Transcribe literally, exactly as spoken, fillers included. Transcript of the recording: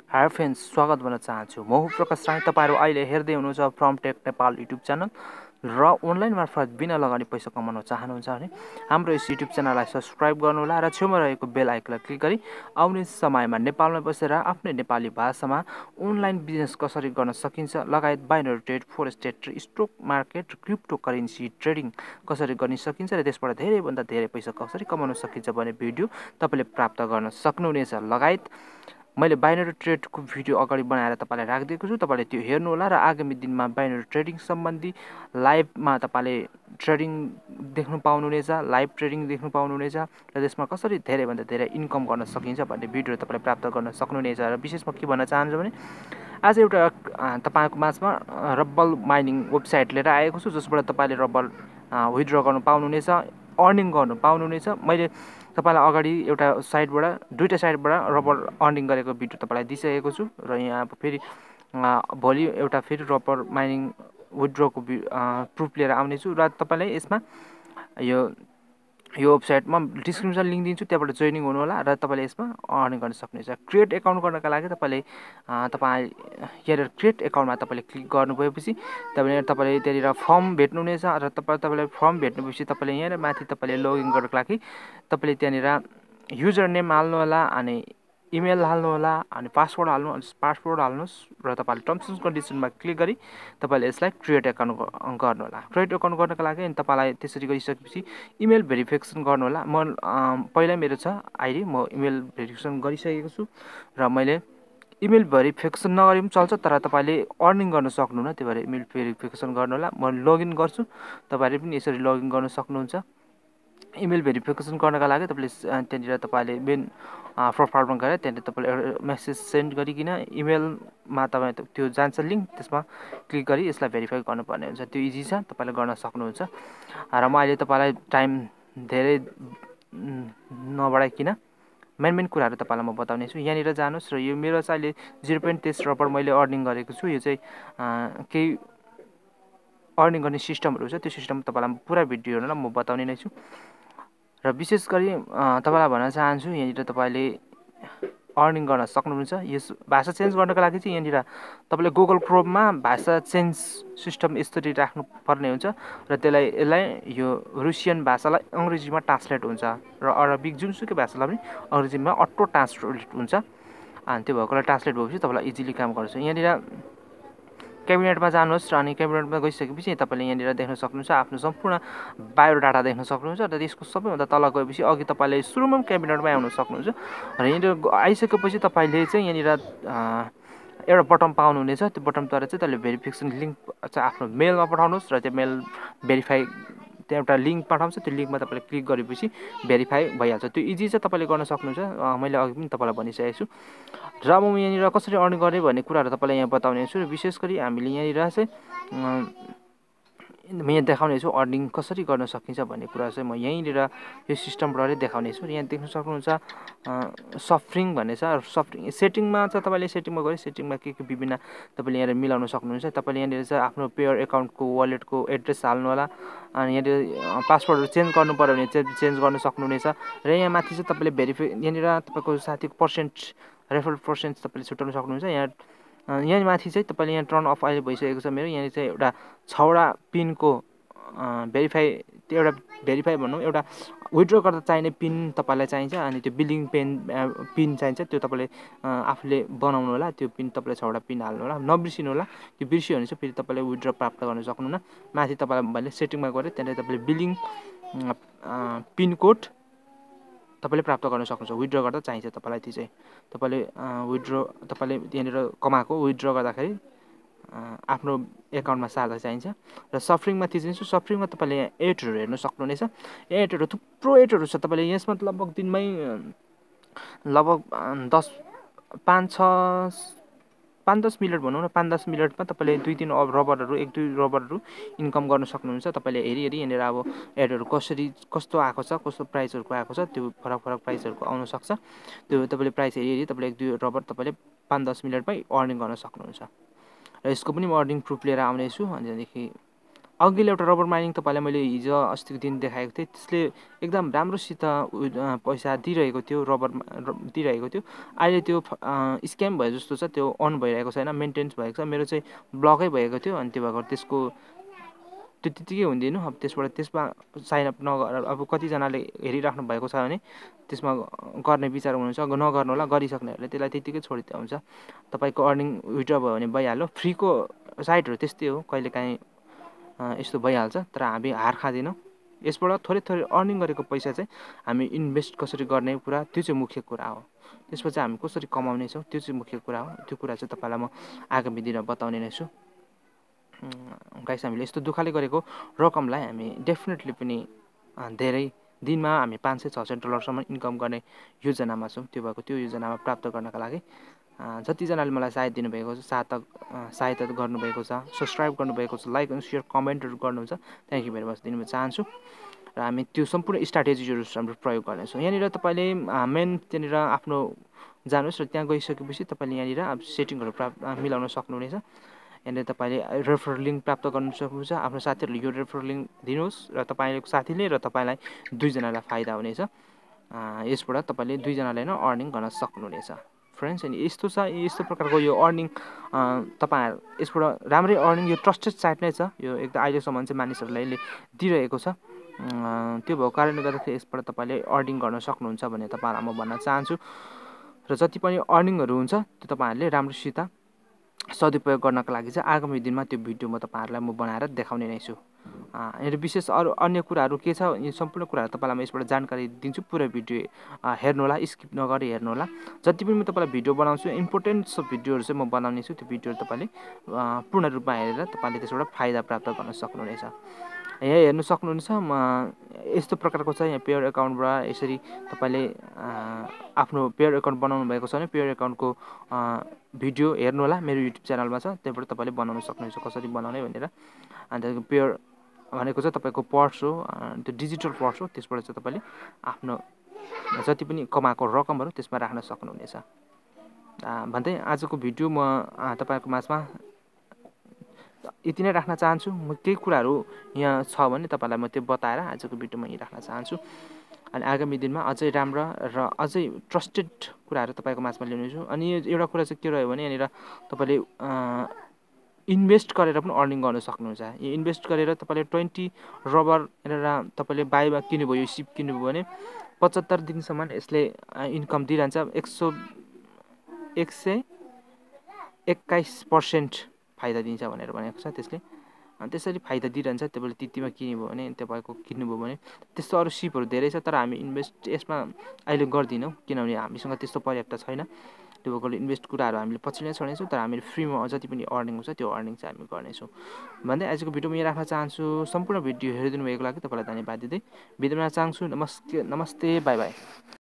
High friends, स्वागत गर्न चाहन्छु। म हुँ प्रकाश राई। तपाईहरु अहिले हेर्दै हुनुहुन्छ from tech Nepal YouTube channel र अनलाइन मार्फत बिना लगानी पैसा कमाउन चाहनुहुन्छ भने हाम्रो यस युट्युब च्यानललाई सब्स्क्राइब गर्नुहोला र छेउमा रहेको बेल आइकनलाई क्लिक गरी आउने समयमा नेपालमा बसेर आफ्नै नेपाली भाषामा अनलाइन बिजनेस कसरी गर्न सकिन्छ लगायत binary trade, forex trade, stock market, crypto currency trading कसरी गर्न सकिन्छ र त्यसबाट धेरै भन्दा धेरै पैसा कसरी कमाउन सकिन्छ भन्ने भिडियो तपाईले प्राप्त गर्न सक्नुहुनेछ। लगायत मैले बाइनरी ट्रेडको भिडियो अगाडि बनाएर तपाईलाई राखिदिएको छु। तपाईले त्यो हेर्नु होला र आगामी दिनमा बाइनरी ट्रेडिङ सम्बन्धी लाइभमा तपाईले ट्रेडिङ देख्न पाउनुहुनेछ, लाइभ ट्रेडिङ देख्न पाउनुहुनेछ र त्यसमा कसरी धेरै भन्दा धेरै इन्कम गर्न सकिन्छ भन्ने भिडियो तपाईले प्राप्त गर्न सक्नुहुनेछ। र विशेष म के भन्न चाहन्छु भने आज एउटा तपाईको माझमा रब्बल माइनिङ वेबसाइट लिएर आएको छु, जसबाट तपाईले रब्बल विथड्र गर्न पाउनुहुनेछ, अर्निङ गर्न पाउनुहुनेछ। मैले तपाईलाई अगाडि एउटा साइटबाट दुईटा साइटबाट रबर अर्निङ गरेको भिडियो तपाईलाई दिइसकेको छु र यहाँ अब फेरि भोलि एउटा फेरि रबर माइनिङ विथड्रको प्रुफ लिएर आउने छु र तपाईलाई यसमा यो यो वेबसाइटमा डिस्क्रिप्सन लिंक दिन्छु, त्यहाँबाट जोइनिङ हुनु होला र तपाईले यसमा अर्निङ गर्न सक्नुहुन्छ। क्रिएट एकाउन्ट गर्नका लागि तपाईले तपाई यहाँ क्रिएट एकाउन्टमा तपाईले क्लिक गर्नुभएपछि तपाईले तपाईले त्यहाँनिर फर्म भेट्नुहुनेछ र तपाई तपाईलाई फर्म भेट्नुपछि तपाईले यहाँ माथि तपाईले लगइन गर्नको लागि तपाईले त्यहाँनिर युजर नेम हाल्नु होला अनि इमेल हाल्नु होला अनि पासवर्ड हाल्नु पासवर्ड हाल्नुस् र तपाईले टर्म्स एन्ड कन्डिसनमा क्लिक गरी तपाईले यसलाई क्रिएट एकाउन्ट गर्नु होला। क्रिएट एकाउन्ट गर्नका लागि अनि तपाईलाई त्यसरी गरिसकेपछि इमेल भेरिफिकेसन गर्नु होला। म पहिला मेरो छ आइडी, म इमेल भेरिफिकेसन गरिसकेको छु र मैले इमेल भेरिफिकेसन नगरे पनि चल्छ, तर तपाईले अर्निङ गर्न सक्नुहुन्न, त्यही भएर इमेल भेरिफिकेसन गर्नु होला। म लगइन गर्छु, तपाईहरुले पनि यसरी लगइन गर्न सक्नुहुन्छ। इमेल भेरिफिकेसन गर्नका लागि तपाईले त्यहाँनिर तपाईले मेन प्रोफाइलमा गएर त्यहाँनिर तपाईले मेसेज सेन्ड गरिकिन इमेलमा तपाई त्यो जान्छ लिंक, त्यसमा क्लिक गरी यसलाई भेरिफाई गर्नुपर्ने हुन्छ। त्यो इजी छ, तपाईले गर्न सक्नुहुन्छ। र म अहिले तपाईलाई टाइम धेरै नबढाइकिन मेन मेन कुराहरु तपाईलाई म बताउने छु। यहाँनिर जानुस् र यो मेरो चाहिँ अहिले जिरो पोइन्ट तेइस रबर मैले अर्निङ गरेको छु। यो चाहिँ केही अर्निङ गर्ने सिस्टमहरु छ, त्यो सिस्टम तपाईलाई पुरा भिडियो हेर्नु म बताउने नै छु। र विशेष गरी तपाईलाई भन्न चाहन्छु यहाँनिर तपाईले अर्निङ गर्न सक्नुहुन्छ। यस भाषा चेन्ज गर्नका लागि चाहिँ यहाँनिर तपाईले गुगल क्रोममा भाषा चेन्ज सिस्टम यसरी राख्नु पर्ने हुन्छ र त्यसलाई यसलाई यो रुसियन भाषालाई अंग्रेजीमा ट्रान्सलेट हुन्छ र अरबिक जुनसुकै भाषालाई पनि अंग्रेजीमा अटो ट्रान्सलेट हुन्छ। अनि त्यो भएकोले ट्रान्सलेट भएपछि तपाईलाई इजिली काम गर्छ। यहाँनिर क्याबिनेटमा जानुहोस् र अनि क्याबिनेटमा गइसकेपछि तपाईले यहाँनिर देख्न सक्नुहुन्छ आफ्नो सम्पूर्ण बायोडाटा देख्न सक्नुहुन्छ र त्यसको सबैभन्दा तल गएपछि अघि तपाईले सुरुमा क्याबिनेटमै आउन सक्नुहुन्छ र यहाँनिर आइसकेपछि तपाईले चाहिँ यहाँनिर एउटा बटन पाउनुहुनेछ। त्यो बटनद्वारा चाहिँ तपाईले भेरिफिकेसन लिंक चाहिँ आफ्नो मेलमा पठाउनुहोस् र त्यो मेल भेरिफाई त्यहाँ एउटा लिंक पठाउँछ, त्यो लिंकमा तपाईले क्लिक गरेपछि भेरिफाई भइहाल्छ। त्यो इजी छ, तपाईले गर्न सक्नुहुन्छ। मैले अघि पनि तपाईलाई भनिसकेको छु। र म यहाँनिर कसरी अर्निङ गर्ने भन्ने कुराहरु तपाईलाई यहाँ बताउने छु। र विशेष गरी हामीले यहाँनिर चाहिँ म यहाँ देखाउने छु अर्निङ कसरी गर्न सकिन्छ भन्ने कुरा चाहिँ म यहीँनिर यो सिस्टमबाट देखाउने छु। र यहाँ देख्न सक्नुहुन्छ सफ्रिङ भन्ने छ। सफ्रिङ सेटिङमा छ, तपाईले सेटिङमा गए सेटिङमा के के विभिन्न तपाईले यहाँ मिलाउन सक्नुहुन्छ। तपाईले यहाँनिर चाहिँ आफ्नो पेयर एकाउन्टको वालेटको एड्रेस हाल्नु होला अनि यहाँनिर पासवर्डहरु चेन्ज गर्नु पर्यो भने चेन्ज गर्न सक्नुहुनेछ। र यहाँ माथि चाहिँ तपाईले भेरिफाई यहाँनिर तपाईको साथीको पर्सेन्ट रेफरल पर्सेन्ट तपाईले छुटाउन सक्नुहुन्छ। यहाँ यहाँ माथि चाहिँ तपाईले यहाँ टर्न अफ अहिले भइसकेको छ मेरो। यहाँ चाहिँ एउटा छवटा पिनको भेरिफाई त्यो एउटा भेरिफाई भनौँ एउटा विथड्र गर्दा चाहिने पिन तपाईलाई चाहिन्छ अनि त्यो बिलिङ पेन पिन चाहिन्छ, त्यो तपाईले आफूले बनाउनु होला। त्यो पिन तपाईले छवटा पिन हाल्नु होला, नबिर्सिनु होला। त्यो बिर्सियो भने चाहिँ फेरि तपाईले विथड्र प्राप्त गर्न सक्नुहुन्न। माथि तपाईलाई मैले सेटिङमा गरे त्यहाँनिर तपाईले बिलिङ पिन कोड तपाईले प्राप्त गर्न सक्नुहुन्छ। विथड्र गर्दा चाहिन्छ तपाईलाई त्यो चाहिँ तपाईले विथड्र तपाईले यहाँनिर कमाएको विथड्र गर्दाखेरि आफ्नो एकाउन्टमा सार्दा चाहिन्छ। र सफ्रिङमा थिच्नु सफ्रिङमा तपाईले यहाँ एडहरु हेर्न सक्नुहुनेछ। एडहरु थुप्रो एडहरु छ। तपाईले यसमा लगभग दिनमै लगभग दस पाँच छ पाँच दस मिनट भनौँ न, पाँच दस मिनटमा तपाईले दुई तीन रबरहरु एक दुई रबरहरु इन्कम गर्न सक्नुहुन्छ। तपाईले हेरी हेरी यहाँनिर अब एडहरु कसरी कस्तो आएको छ, कस्तो प्राइसहरुको आएको छ, त्यो फरक फरक प्राइसहरुको आउन सक्छ। त्यो तपाईले प्राइस हेरी हेरी तपाईले एक दुई रबर तपाईले पाँच दस मिनटमै अर्निङ गर्न सक्नुहुन्छ। र यसको पनि म अर्निङ प्रुफ लिएर आउने छु। अनि त्यहाँदेखि अघिल्लो एउटा रबर माइनिङ तपाईँलाई मैले हिजो अस्तिको दिन देखाएको थिएँ, त्यसले एकदम राम्रोसित पैसा दिइरहेको थियो, रबर दिइरहेको थियो। अहिले त्यो स्क्याम भयो जस्तो छ, त्यो अन भइरहेको छैन, मेन्टेन्स भएको छ। मेरो चाहिँ ब्लकै भएको थियो, अनि त्यो भएको त्यसको त्यो त्यतिकै हुँदैन। अब त्यसबाट त्यसमा साइनअप नगर, अब कतिजनाले हेरिराख्नु भएको छ भने त्यसमा गर्ने विचार हुनुहुन्छ, नगर्नु होला। गरिसक्नेहरूले त्यसलाई त्यतिकै छोडिदिए हुन्छ। तपाईँको अर्निङ विड्र भयो भने भइहाल्यो। फ्रीको साइटहरू त्यस्तै हो, कहिलेकाहीँ यस्तो भइहाल्छ, तर हामी हार खाँदैनौँ। यसबाट थोरै थोरै अर्निङ गरेको पैसा चाहिँ हामी इन्भेस्ट कसरी गर्ने कुरा, त्यो चाहिँ मुख्य कुरा हो। त्यसपछि हामी कसरी कमाउनेछौँ, त्यो चाहिँ मुख्य कुरा हो। त्यो कुरा चाहिँ तपाईँलाई म आगामी दिनमा बताउने नै छु। गाइस, हामीले यस्तो दुःखले गरेको रकमलाई हामी डेफिनेटली पनि धेरै दिनमा हामी पाँच सय छ सय डलरसम्म इन्कम गर्ने योजनामा छौँ। त्यो भएको त्यो योजनामा प्राप्त गर्नका लागि जतिजनाले मलाई साथ दिनुभएको छ, साथ सहायता गर्नुभएको छ, सब्सक्राइब गर्नुभएको छ, लाइक एन्ड सेयर कमेन्टहरू गर्नुहुन्छ, थ्याङ्क यू भेरी मच दिन चाहन्छु। र हामी त्यो सम्पूर्ण स्ट्राटेजीहरू हाम्रो प्रयोग गर्नेछौँ। यहाँनिर तपाईँले मेन त्यहाँनिर आफ्नो जानुहोस् र त्यहाँ गइसकेपछि तपाईँले यहाँनिर अब सेटिङहरू प्राप्त मिलाउन सक्नुहुनेछ। यहाँनिर तपाईँले रेफर लिङ्क प्राप्त गर्नु सक्नुहुन्छ। आफ्नो साथीहरूले यो रेफर लिङ्क दिनुहोस् र तपाईँको साथीले र तपाईँलाई दुईजनालाई फाइदा हुनेछ। यसबाट तपाईँले दुईजनाले नै अर्निङ गर्न सक्नुहुनेछ फ्रेन्ड्स। अनि यस्तो छ, यस्तो प्रकारको यो अर्निङ तपाईँहरू यसबाट राम्रै अर्निङ, यो ट्रस्टेड साइट नै छ। यो एकदम अहिलेसम्म चाहिँ मानिसहरूलाई यसले दिइरहेको छ। त्यो भएको कारणले गर्दाखेरि यसबाट तपाईँले अर्निङ गर्न सक्नुहुन्छ भन्ने तपाईँहरूलाई म भन्न चाहन्छु। र जति पनि अर्निङहरू हुन्छ त्यो तपाईँहरूले राम्रोसित सदुपयोग गर्नको लागि चाहिँ आगामी दिनमा त्यो भिडियो म तपाईँहरूलाई म बनाएर देखाउने नै छु। यहाँनिर विशेष अरू अन्य कुराहरू के छ, यो सम्पूर्ण कुराहरू तपाईँलाई म यसबाट जानकारी दिन्छु। पुरै भिडियो हेर्नुहोला, स्किप नगरी हेर्नुहोला। जति पनि म तपाईँलाई भिडियो बनाउँछु, इम्पोर्टेन्ट सब भिडियोहरू चाहिँ म बनाउने छु। त्यो भिडियोहरू तपाईँले पूर्ण रूपमा हेरेर तपाईँले त्यसबाट फाइदा प्राप्त गर्न सक्नुहुनेछ। यहाँ हेर्नु सक्नुहुन्छ, म यस्तो प्रकारको छ। यहाँ पेयर एकाउन्टबाट यसरी तपाईँले आफ्नो पेयर एकाउन्ट बनाउनु भएको छ भने पेयर एकाउन्टको भिडियो हेर्नुहोला, मेरो युट्युब च्यानलमा छ। त्यहाँबाट तपाईँले बनाउन सक्नुहुन्छ कसरी बनाउने भनेर। अन्त पेयर भनेको चाहिँ तपाईँको पर्स हो, त्यो डिजिटल पर्स हो। त्यसबाट चाहिँ तपाईँले आफ्नो जति पनि कमाएको रकमहरू त्यसमा राख्न सक्नुहुनेछ भन्दै आजको भिडियो म तपाईँहरूको माझमा यति नै राख्न चाहन्छु। म केही कुराहरू यहाँ छ भने तपाईँलाई म त्यो बताएर आजको भिडियो म यहीँ राख्न चाहन्छु। अनि आगामी दिनमा अझै राम्रा र अझै ट्रस्टेड कुराहरू तपाईँको माझमा ल्याउनेछु। अनि एउटा कुरा चाहिँ के रह्यो भने यहाँनिर तपाईँले इन्भेस्ट गरेर पनि अर्निङ गर्न सक्नुहुन्छ। यो इन्भेस्ट गरेर तपाईँले ट्वेन्टी रबर यहाँनिर तपाईँले बाईमा किन्नुभयो, सिप किन्नुभयो भने पचहत्तर दिनसम्म यसले इन्कम दिइरहन्छ। एक सौ एक सय एक्काइस पर्सेन्ट फाइदा दिन्छ भनेर भनेको छ त्यसले। त्यसरी फाइदा दिइरहन्छ। तपाईँले त्यतिमा किन्नुभयो भने, तपाईँको किन्नुभयो भने त्यस्तो अरू सिपहरू धेरै छ, तर हामी इन्भेस्ट यसमा अहिले गर्दिनौँ किनभने हामीसँग त्यस्तो पर्याप्त छैन। त्यो भएकोले इन्भेस्ट कुराहरू हामीले पछि नै छोड्नेछौँ, तर हामीले फ्रीमा जति पनि अर्निङ हुन्छ त्यो अर्निङ चाहिँ हामी गर्नेछौँ भन्दै आजको भिडियो म यहाँ राख्न चाहन्छु। सम्पूर्ण भिडियो हेरिदिनु भएको लागि तपाईँलाई धन्यवाद दिँदै बिदा माग्न चाहन्छु। नमस्ते नमस्ते बाई बाई।